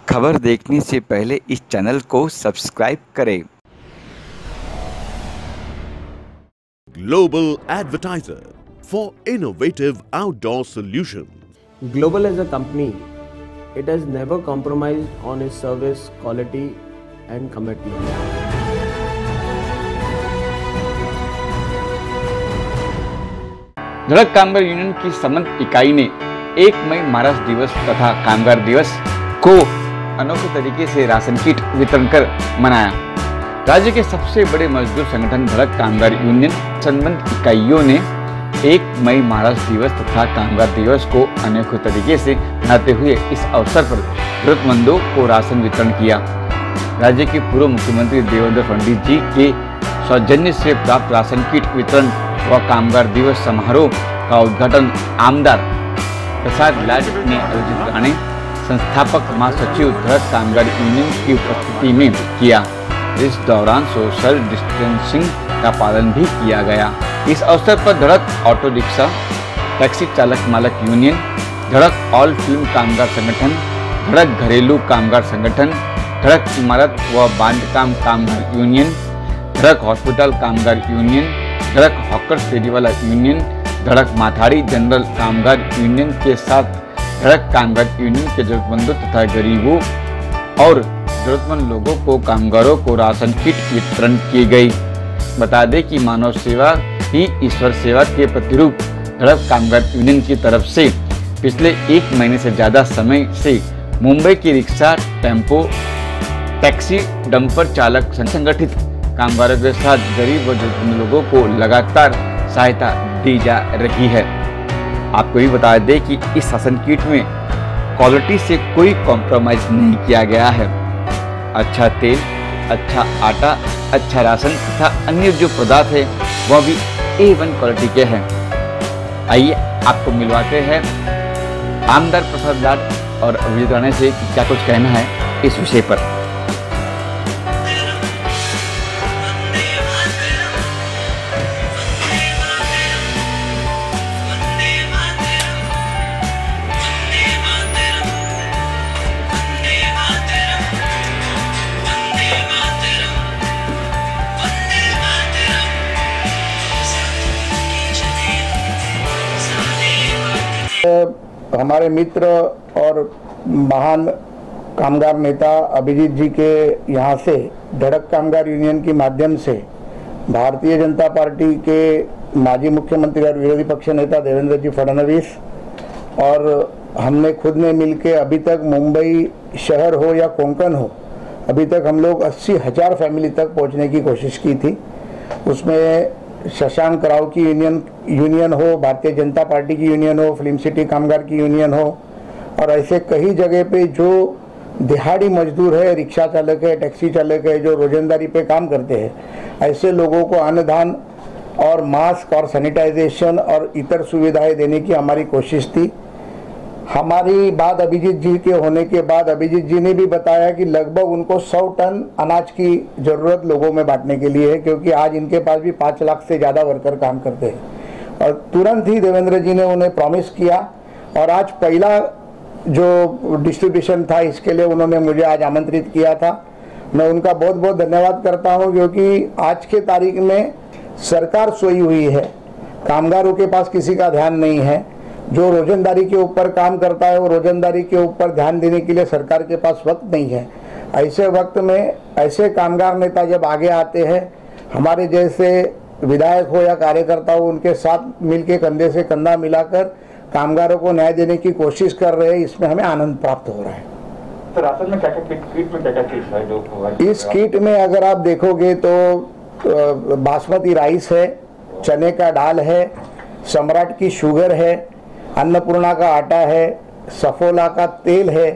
खबर देखने से पहले इस चैनल को सब्सक्राइब करें। Global advertiser for innovative outdoor solutions. Global as a company, it has never compromised on its service quality and commitment. धड़क कामगार यूनियन की समन्वित इकाई ने 1 मई महाराष्ट्र दिवस तथा कामगार दिवस को अनोखे तरीके से राशन किट वितरण कर मनाया। राज्य के सबसे बड़े मजदूर संगठन धड़क कामगार यूनियन संबंधित इकाइयों ने 1 मई महाराष्ट्र दिवस तथा कामगार दिवस को अनोखे तरीके से मनाते हुए इस अवसर पर जरूरतमंदों को राशन वितरण किया। राज्य के पूर्व मुख्यमंत्री देवेंद्र फडणवीस जी के सौजन्य से प्राप्त राशन किट वितरण व कामगार दिवस समारोह का उद्घाटन आमदार प्रसाद लाड ने आयोजित कराने संस्थापक महासचिव धड़क कामगार यूनियन की उपस्थिति में किया। इस दौरान सोशल डिस्टेंसिंग का पालन भी किया गया। इस अवसर पर धड़क ऑटो रिक्शा टैक्सी चालक मालक यूनियन, धड़क ऑल फिल्म कामगार संगठन, धड़क घरेलू कामगार संगठन, धड़क इमारत व बांधकाम कामगार यूनियन, धड़क हॉस्पिटल कामगार यूनियन, धड़क हॉकर्स फेरीवाला यूनियन, धड़क माथाड़ी जनरल कामगार यूनियन के साथ धड़क कामगार यूनियन के जरूरतमंदों तथा गरीबों और जरूरतमंद लोगों को कामगारों को राशन किट वितरण की गई। बता दें कि मानव सेवा ही ईश्वर सेवा के प्रतिरूप धड़क कामगार यूनियन की तरफ से पिछले 1 महीने से ज़्यादा समय से मुंबई की रिक्शा, टेम्पो, टैक्सी, डंपर चालक संगठित कामगारों के साथ गरीब व जरूरतमंद लोगों को लगातार सहायता दी जा रही है। आपको भी बता दें कि इस राशन किट में क्वालिटी से कोई कॉम्प्रोमाइज नहीं किया गया है। अच्छा तेल, अच्छा आटा, अच्छा राशन तथा अन्य जो पदार्थ है वह भी A1 क्वालिटी के हैं। आइए आपको मिलवाते हैं आमदार प्रसाद लाड और अभिजीत राणे से क्या कुछ कहना है इस विषय पर। हमारे मित्र और महान कामगार नेता अभिजीत जी के यहाँ से धड़क कामगार यूनियन के माध्यम से भारतीय जनता पार्टी के माजी मुख्यमंत्री और विरोधी पक्ष नेता देवेंद्र जी फडणवीस और हमने खुद ने मिलके अभी तक मुंबई शहर हो या कोंकण हो, अभी तक हम लोग 80,000 फैमिली तक पहुँचने की कोशिश की थी। उसमें शशांक राव की यूनियन हो, भारतीय जनता पार्टी की यूनियन हो, फिल्म सिटी कामगार की यूनियन हो और ऐसे कई जगह पे जो दिहाड़ी मजदूर है, रिक्शा चालक है, टैक्सी चालक है, जो रोजंदारी पे काम करते हैं, ऐसे लोगों को अन्नदान और मास्क और सैनिटाइजेशन और इतर सुविधाएं देने की हमारी कोशिश थी। हमारी बात अभिजीत जी के होने के बाद अभिजीत जी ने भी बताया कि लगभग उनको 100 टन अनाज की ज़रूरत लोगों में बांटने के लिए है, क्योंकि आज इनके पास भी 5 लाख से ज़्यादा वर्कर काम करते हैं। और तुरंत ही देवेंद्र जी ने उन्हें प्रॉमिस किया और आज पहला जो डिस्ट्रीब्यूशन था इसके लिए उन्होंने मुझे आज आमंत्रित किया था। मैं उनका बहुत बहुत धन्यवाद करता हूँ, क्योंकि आज के तारीख में सरकार सोई हुई है, कामगारों के पास किसी का ध्यान नहीं है। जो रोजंदारी के ऊपर काम करता है वो रोजंदारी के ऊपर ध्यान देने के लिए सरकार के पास वक्त नहीं है। ऐसे वक्त में ऐसे कामगार नेता जब आगे आते हैं, हमारे जैसे विधायक हो या कार्यकर्ता हो, उनके साथ मिलके कंधे से कंधा मिलाकर कामगारों को न्याय देने की कोशिश कर रहे हैं, इसमें हमें आनंद प्राप्त हो रहा है। तो राशन में क्या-क्या किट में क्या-क्या चीज है जो इस किट में अगर आप देखोगे तो बासमती राइस है, चने का दाल है, सम्राट की शुगर है, अन्नपूर्णा का आटा है, सफोला का तेल है,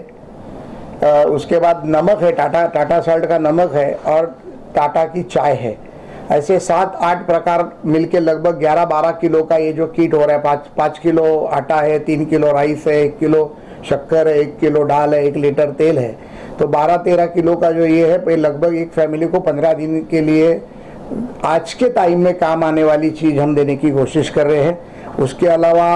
उसके बाद नमक है, टाटा साल्ट का नमक है और टाटा की चाय है। ऐसे 7-8 प्रकार मिलके लगभग 11-12 किलो का ये जो किट हो रहा है। 5 किलो आटा है, 3 किलो राइस है, 1 किलो शक्कर है, 1 किलो दाल है, 1 लीटर तेल है, तो 12-13 किलो का जो ये है, लगभग एक फैमिली को 15 दिन के लिए आज के टाइम में काम आने वाली चीज़ हम देने की कोशिश कर रहे हैं। उसके अलावा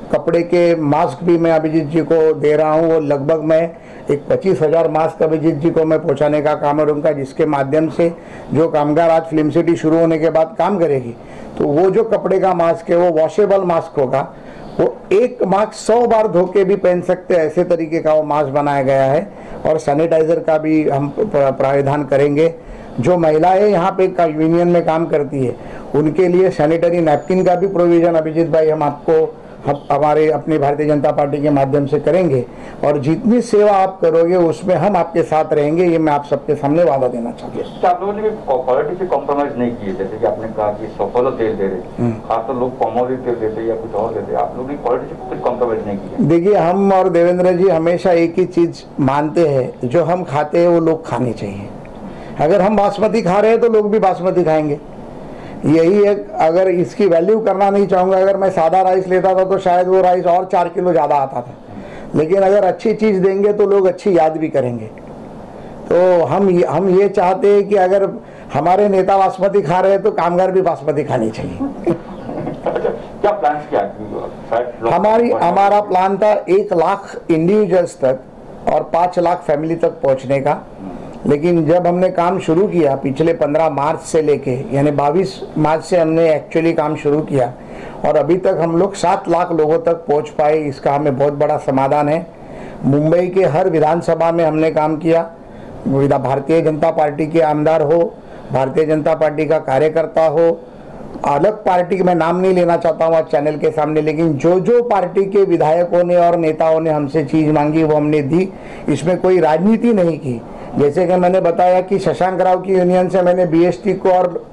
कपड़े के मास्क भी मैं अभिजीत जी को दे रहा हूँ। वो लगभग मैं एक 25,000 मास्क अभिजीत जी को मैं पहुँचाने का काम करूँगा, जिसके माध्यम से जो कामगार आज फिल्म सिटी शुरू होने के बाद काम करेगी तो वो जो कपड़े का मास्क है वो वॉशेबल मास्क होगा। वो एक मास्क 100 बार धो के भी पहन सकते हैं, ऐसे तरीके का वो मास्क बनाया गया है। और सैनिटाइजर का भी हम प्रावधान करेंगे। जो महिलाएं यहाँ पे यूनियन में काम करती है उनके लिए सैनिटरी नैपकिन का भी प्रोविजन अभिजीत भाई हम आपको हमारे अपनी भारतीय जनता पार्टी के माध्यम से करेंगे। और जितनी सेवा आप करोगे उसमें हम आपके साथ रहेंगे, ये मैं आप सबके सामने वादा देना चाहता हूँ। आप लोगों ने क्वालिटी से कॉम्प्रोमाइज नहीं किए, जैसे कि आपने कहा कि सफल तेल दे रहे, खास तो लोग कमोडिटी तेल देते या कुछ और देते, आप लोगों ने क्वालिटी से कुछ कॉम्प्रोमाइज नहीं किया। देखिए, हम और देवेंद्र जी हमेशा एक ही चीज मानते हैं, जो हम खाते हैं वो लोग खानी चाहिए। अगर हम बासमती खा रहे हैं तो लोग भी बासमती खाएंगे, यही एक। अगर इसकी वैल्यू करना नहीं चाहूँगा, अगर मैं सादा राइस लेता था तो शायद वो राइस और 4 किलो ज़्यादा आता था, लेकिन अगर अच्छी चीज़ देंगे तो लोग अच्छी याद भी करेंगे। तो हम ये चाहते हैं कि अगर हमारे नेता बासमती खा रहे हैं तो कामगार भी बासमती खानी चाहिए। क्या प्लान क्या? हमारा प्लान था 1 लाख इंडिविजुअल्स तक और 5 लाख फैमिली तक पहुँचने का। लेकिन जब हमने काम शुरू किया पिछले 15 मार्च से लेके, यानी 22 मार्च से हमने एक्चुअली काम शुरू किया और अभी तक हम लोग 7 लाख लोगों तक पहुंच पाए, इसका हमें बहुत बड़ा समाधान है। मुंबई के हर विधानसभा में हमने काम किया। भारतीय जनता पार्टी के आमदार हो, भारतीय जनता पार्टी का कार्यकर्ता हो, अलग पार्टी मैं नाम नहीं लेना चाहता हूँ आज चैनल के सामने, लेकिन जो पार्टी के विधायकों ने और नेताओं ने हमसे चीज़ मांगी वो हमने दी। इसमें कोई राजनीति नहीं की। जैसे कि मैंने बताया कि शशांक राव की यूनियन से मैंने बीएसटी को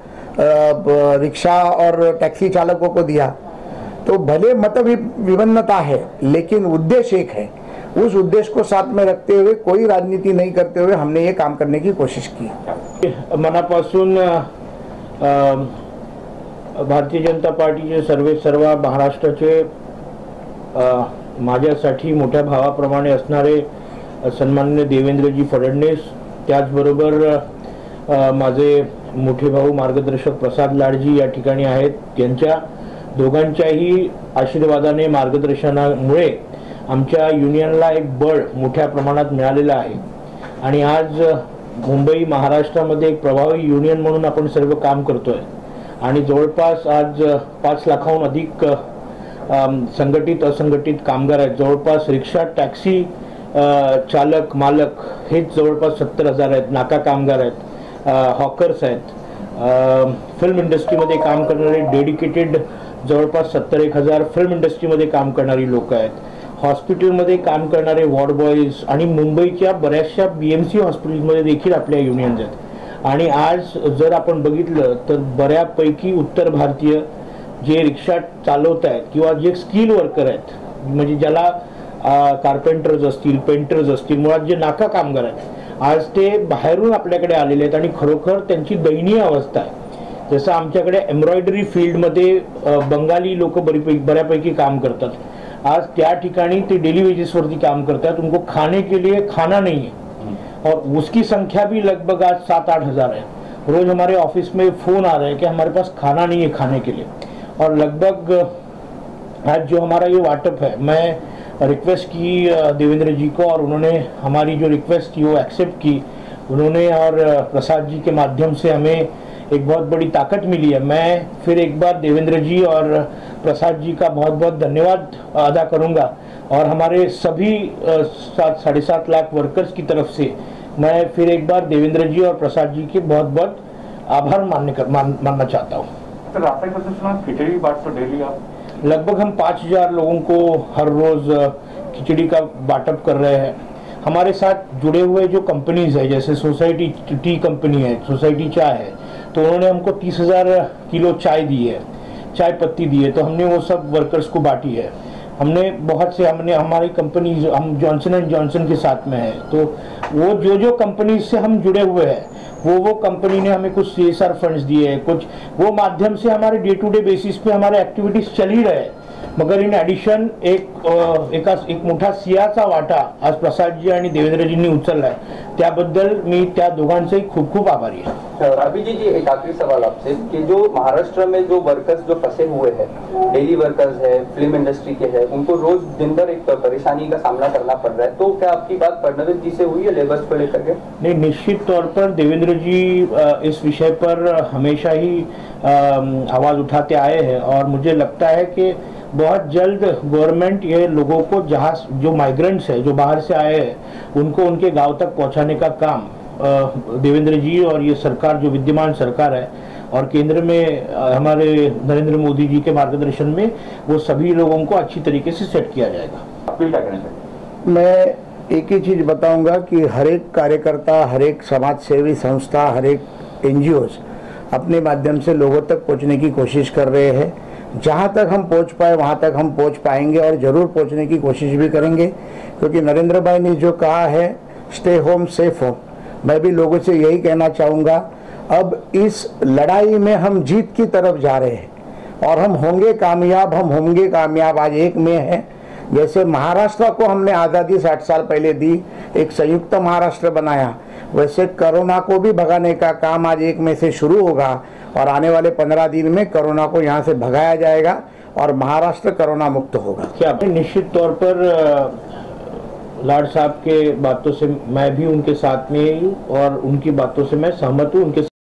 और रिक्शा और टैक्सी चालकों को दिया, तो भले मत विभिन्नता है लेकिन उद्देश्य एक है। उस उद्देश्य को साथ में रखते हुए, कोई राजनीति नहीं करते हुए हमने ये काम करने की कोशिश की। मनापासून भारतीय जनता पार्टीचे सर्वा महाराष्ट्राचे माझ्यासाठी मोठ्या भावाप्रमाणे असणारे सन्माननीय देवेंद्रजी फडणवीस, त्याचबरोबर माझे मोठे भाऊ मार्गदर्शक प्रसाद लाडजी या ठिकाणी आहेत। त्यांच्या दोघांच्याही आशीर्वादाने, मार्गदर्शनामुळे आमच्या युनियनला एक बळ मोठ्या प्रमाणात मिळालेलं आहे आणि आज मुंबई महाराष्ट्रामध्ये एक प्रभावी युनियन म्हणून आपण सर्व काम करतोय आणि जवळपास आज 5 लाखाहून अधिक संघटित असंघटित कामगार आहेत। जवळपास रिक्षा, टॅक्सी चालक, मालक हेच जवळपास 70,000 आहेत, नाका कामगार आहेत, हॉकर्स आहेत, फिल्म इंडस्ट्रीमध्ये काम करणारे डेडिकेटेड जवळपास 71,000 फिल्म इंडस्ट्रीमध्ये काम करणारी लोक आहेत, हॉस्पिटलमध्ये काम करणारे वॉर्ड बॉयज आणि मुंबईच्या बऱ्याचशा बीएमसी हॉस्पिटलमध्ये देखील आपल्या युनियन्स आहेत। आणि आज जर आपण बघितलं तर बऱ्यापैकी उत्तर भारतीय जे रिक्षा चालवत आहेत किंवा जे स्किल वर्कर आहेत, म्हणजे ज्याला कार्पेंटर्स असतील, पेंटर्स असतील, मुळात जे नाका कामगार आहेत, आज ते बाहेरून आपल्याकडे आलेले आहेत आणि खरोखर त्यांची दयनीय अवस्था आहे। जसं आमच्याकडे एम्ब्रॉयडरी फील्डमध्ये बंगाली लोक बऱ्यापैकी काम करतात। आज त्या ठिकाणी ते डेली वेजेसवरती काम करतात, उनको खाने के लिए खाना नहीं है और उसकी संख्या भी लगभग आज 7-8 हज़ार है। रोज हमारे ऑफिस में फ़ोन आ रहे हैं कि हमारे पास खाना नहीं है खाने के लिए। और लगभग आज जो हमारा ये वाटअप है, मैं रिक्वेस्ट की देवेंद्र जी को और उन्होंने हमारी जो रिक्वेस्ट थी वो एक्सेप्ट की उन्होंने और प्रसाद जी के माध्यम से हमें एक बहुत बड़ी ताकत मिली है। मैं फिर एक बार देवेंद्र जी और प्रसाद जी का बहुत बहुत धन्यवाद अदा करूंगा और हमारे सभी 7-7.5 लाख वर्कर्स की तरफ से मैं फिर एक बार देवेंद्र जी और प्रसाद जी के बहुत बहुत आभार मानना चाहता हूँ। सर, रास्ते में सुना खिचड़ी बांट तो डेली आप लगभग हम 5,000 लोगों को हर रोज खिचड़ी का बांटअप कर रहे हैं। हमारे साथ जुड़े हुए जो कंपनीज है, जैसे सोसाइटी टी कंपनी है, सोसाइटी चाय है, तो उन्होंने हमको 30,000 किलो चाय दी है, चाय पत्ती दी है, तो हमने वो सब वर्कर्स को बांटी है। हमने बहुत से हमारी कंपनी हम जॉनसन एंड जॉनसन के साथ में है, तो वो जो कंपनीज से हम जुड़े हुए हैं वो कंपनी ने हमें कुछ CSR फंड्स दिए हैं, कुछ वो माध्यम से हमारे डे टू डे बेसिस पे हमारे एक्टिविटीज चल ही रहे हैं। मगर इन ॲडिशन एक मोठा सिंहाचा वाटा आज प्रसादजी आणि देवेंद्रजींनी उचललाय, त्याबद्दल मी त्या दोघांचेही खूप खूप आभारी आहे। अभिजीत जी, एक आखिरी सवाल आपसे कि जो महाराष्ट्र में जो वर्कर्स जो फंसे हुए हैं, डेली वर्कर्स है, फिल्म इंडस्ट्री के हैं, उनको रोज दिन भर एक परेशानी का सामना करना पड़ रहा है, तो क्या आपकी बात फडणवीस जी से हुई है लेबर्स को लेकर के? नहीं, निश्चित तौर पर देवेंद्र जी इस विषय पर हमेशा ही आवाज उठाते आए हैं और मुझे लगता है कि बहुत जल्द गवर्नमेंट ये लोगों को जहाँ जो माइग्रेंट्स है जो बाहर से आए हैं उनको उनके गांव तक पहुंचाने का काम देवेंद्र जी और ये सरकार जो विद्यमान सरकार है और केंद्र में हमारे नरेंद्र मोदी जी के मार्गदर्शन में वो सभी लोगों को अच्छी तरीके से सेट किया जाएगा। अपील क्या करना चाहिए? मैं एक ही चीज़ बताऊंगा कि हर एक कार्यकर्ता, हर एक समाज सेवी संस्था, हर एक NGOs अपने माध्यम से लोगों तक पहुंचने की कोशिश कर रहे हैं। जहां तक हम पहुंच पाए वहां तक हम पहुंच पाएंगे और ज़रूर पहुंचने की कोशिश भी करेंगे, क्योंकि नरेंद्र भाई ने जो कहा है स्टे होम सेफ होम, मैं भी लोगों से यही कहना चाहूँगा। अब इस लड़ाई में हम जीत की तरफ जा रहे हैं और हम होंगे कामयाब। आज 1 मई है। जैसे महाराष्ट्र को हमने आज़ादी 60 साल पहले दी, एक संयुक्त महाराष्ट्र बनाया, वैसे कोरोना को भी भगाने का काम आज 1 मई से शुरू होगा और आने वाले 15 दिन में कोरोना को यहाँ से भगाया जाएगा और महाराष्ट्र कोरोना मुक्त होगा। क्या निश्चित तौर पर लाड साहब के बातों से मैं भी उनके साथ में हूँ और उनकी बातों से मैं सहमत हूँ। उनके